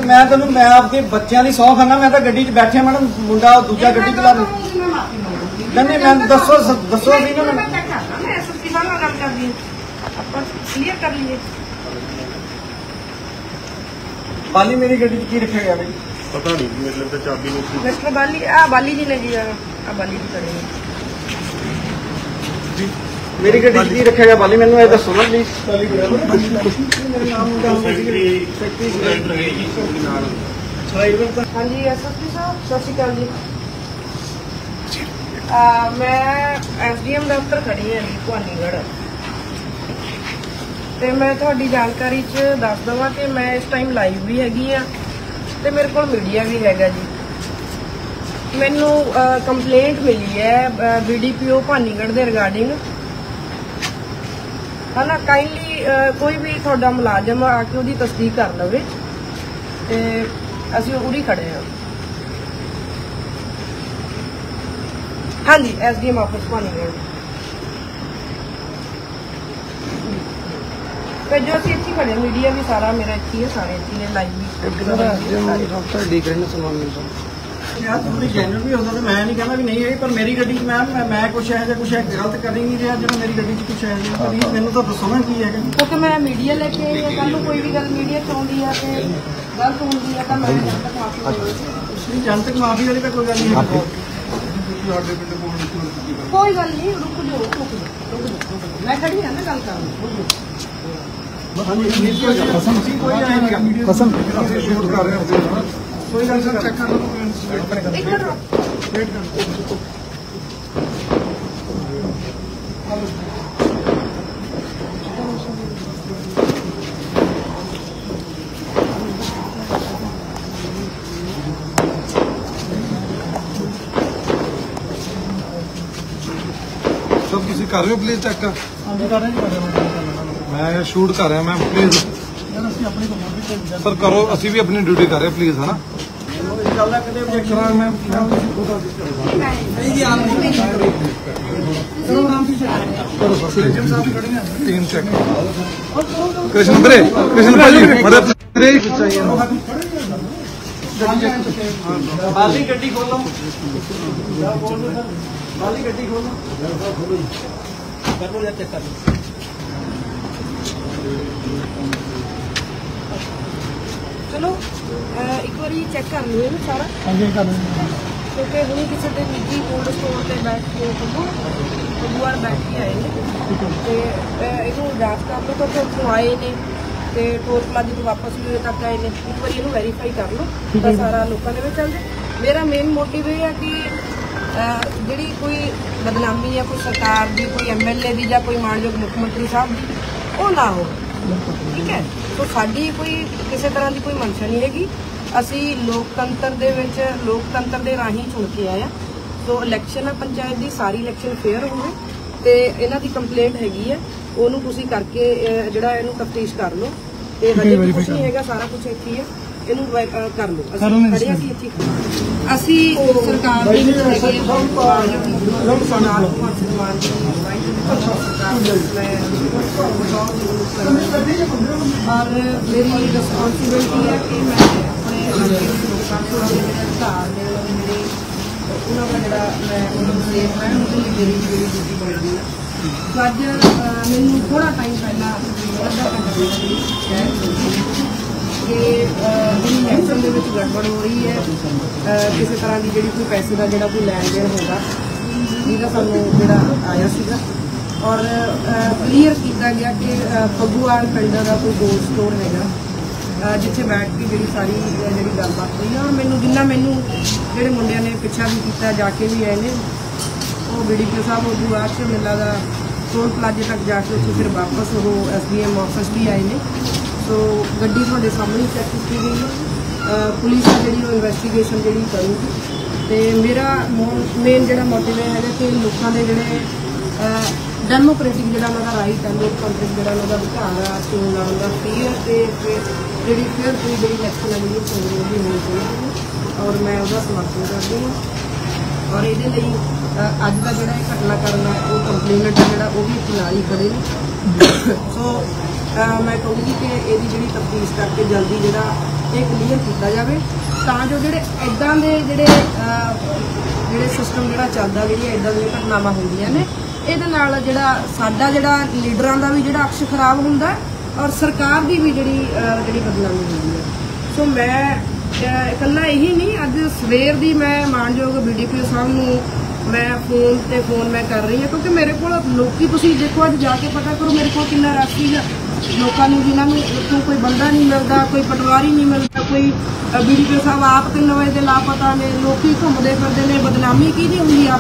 मैं तेन मैं आपके बच्चों की सौं खाना मैं तो गड्डी च बैठे मैडम मुंडा दूजा गड्डी चला नहीं मैं दसो दसो भी ना बाली मेरी गड्डी च की रखा गया भाई पता नहीं मतलब तो चाबी नहीं मिस्टर बाली बाली जी ने जी बाली जी खड़े हैं मेरी गड्डी च की रखा गया बाली मैनू ये दसो ना प्लीज हाँ जी एसएसपी साहब सत श्री अकाल जी मैं एसडीएम दफ्तर खड़ी हाँ जी भवानीगढ़ तो मैं थोड़ी जानकारी च दस देवां कि मैं इस टाइम लाइव भी हैगी हाँ तो मेरे को मीडिया भी हैगा जी मैनू कंप्लेंट मिली है BDPO भवानीगढ़ के रिगार्डिंग है ना काइंडली कोई भी थोड़ा मुलाजम आके उसकी तस्दीक कर लवे ते असीं उड़ी खड़े हैं हाँ जी SDM ऑफिस भवानीगढ़ तो जो असीं इत्थे खड़े मीडिया भी सारा मेरा इत्थे है सारे इत्थे ने लाइव भी देख रहे हैं समान मिल यार थोड़ी जेन्युइन भी होता तो मैं नहीं कहना भी नहीं है पर मेरी गड्डी मैं कुछ है कुछ है गलत कर ही नहीं रहा जो मेरी गड्डी कुछ है मैंने तो दसो ना की है क्योंकि मैं मीडिया लेके कल कोई भी गल मीडिया च आउंदी है ते गलत होंदी है तो मैं जनतक माफी वाली तो कोई गल नहीं कोई गल नहीं रुक जाओ मैं खड़ी है ना गल कर कसम शूट कर रहे हैं कोई गल चेक कर लो एक मिनट वेट कर सब किसी कर रहे हो प्लीज चेक कर रहे हैं मैं शूट कर रहा मैं प्लीज सर करो असी भी अपनी ड्यूटी कर रहे हैं प्लीज है ना टीम चेक कृष्ण भाई बाली गड्डी खोलो बाली गड्डी खोलो चेक कर चलो एक बार चेक कर लो सारा क्योंकि हम किसी के निजी कोल्ड स्टोर से बैठ के बुआर बैठ के आए हैं तो इनू जांच कर लो क्योंकि उतों आए ने तो टोल प्लाजे तो वापस भी तक आए ने एक बार इनू वेरीफाई कर लो तो सारा लोगों के चल जाए मेरा मेन मोटिव यह है कि जी कोई बदनामी या कोई सरकार की कोई MLA की या कोई मानयोग मुख्यमंत्री साहब की वो ना हो ठीक है तो साड़ी कोई किसी तरह की कोई मंशा नहीं हैगी असी लोकतंत्र दे राही चुन के आए तो इलैक्शन है पंचायत की सारी इलैक्शन फेयर होवे तो इन्हां दी कंप्लेंट हैगी है ओनू तुसीं करके जिहड़ा इहनू तफ्तीश कर लो तो हजे भी कुछ नहीं हैगा सारा कुछ इत्थे है इनू कर लो असी सरकार दे विच हैगे और मेरी रिस्पॉन्सिबिलिटी है कि मैं अपने अधिकार ने मेरे उन्होंने जो मैं सेफ है मेरी ड्यूटी बनती है तो अज मैनू थोड़ा टाइम पहला अद्धा घंटा कि इलेक्शन के गड़बड़ हो रही है किसी तरह की जी कोई पैसे का जो कोई लैन देन होगा जिसका सानू जो आया सीगा और क्लीयर किया गया कि फगूआल पिंड का कोई कोल्ड स्टोर है जिथे बैठ के जी सारी जी गलबात हुई और मैनू जिन्ना मैनू जोड़े मुंडिया ने पिछा भी किया जाके भी आए वो BDPO साहब उस बाद से मेला का टोल प्लाजे तक जाके उसे फिर वापस वो SDM ऑफिस भी आए हैं तो गड्डी थोड़े सामने चैक की गई है पुलिस जी इन्वेस्टिगेशन जी करूँगी तो मेरा मेन जो मोटिव है कि लोगों के जोड़े डेमोक्रेटिक जो राइट है लोकतंत्र जो अधिकार है चोन लाने का फेयर जी फेयर फ्री जी इलैक्शन है जी चोन होनी चाहिए और मैं उसका समर्थन करती हूँ और ये अज का जोड़ा घटनाक्रम है वो कंप्लेनेंट है जो भी फिलहाल ही खड़े सो मैं कहूँगी कि यही जी तफ्तीश करके जल्दी जो ਇਹ ਕਲੀਅਰ ਕੀਤਾ ਜਾਵੇ ਤਾਂ ਜੋ ਜਿਹੜੇ ਇਦਾਂ ਦੇ ਜਿਹੜੇ ਸਿਸਟਮ ਜਿਹੜਾ ਚੱਲਦਾ, ਜਿਹੜੀਆਂ ਇਦਾਂ ਦੀਆਂ ਘਟਨਾਵਾਂ ਹੁੰਦੀਆਂ ਨੇ, ਇਹਦੇ ਨਾਲ ਜਿਹੜਾ ਸਾਡਾ ਜਿਹੜਾ ਲੀਡਰਾਂ ਦਾ ਵੀ ਜਿਹੜਾ ਅਕਸ਼ ਖਰਾਬ ਹੁੰਦਾ ਔਰ ਸਰਕਾਰ ਦੀ ਵੀ ਜਿਹੜੀ ਬਦਨਾਮੀ ਹੁੰਦੀ ਹੈ। ਸੋ ਮੈਂ ਇਕੱਲਾ ਇਹੀ ਨਹੀਂ, ਅੱਜ ਸਵੇਰ ਦੀ ਮੈਂ ਮਾਨਯੋਗ BDPO ਸਾਹਿਬ ਨੂੰ ਮੈਂ ਫੋਨ ਮੈਂ ਕਰ ਰਹੀ ਹਾਂ, ਕਿਉਂਕਿ ਮੇਰੇ ਕੋਲ ਲੋਕੀ, ਤੁਸੀਂ ਦੇਖੋ ਅੱਜ ਜਾ ਕੇ ਪਤਾ ਕਰੋ ਮੇਰੇ ਕੋਲ ਕਿੰਨਾ ਰਸ਼ ਸੀਗਾ ਲੋਕਾਂ ਨੂੰ, ਜਿਨ੍ਹਾਂ ਨੂੰ ਇੱਥੋਂ ਕੋਈ ਬੰਦਾ ਨਹੀਂ ਮਿਲਦਾ, ਕੋਈ ਪਟਵਾਰੀ ਨਹੀਂ ਮਿਲਦਾ, ਕੋਈ BDPO ਸਾਹਿਬ ਆਪ 3 ਵਜੇ ਦੇ ਲਾਪਤਾ ਨੇ, ਲੋਕੀ ਘੁੰਮਦੇ ਫਿਰਦੇ ਨੇ। ਬਦਨਾਮੀ ਕਿਹਦੀ ਹੁੰਦੀ ਆ?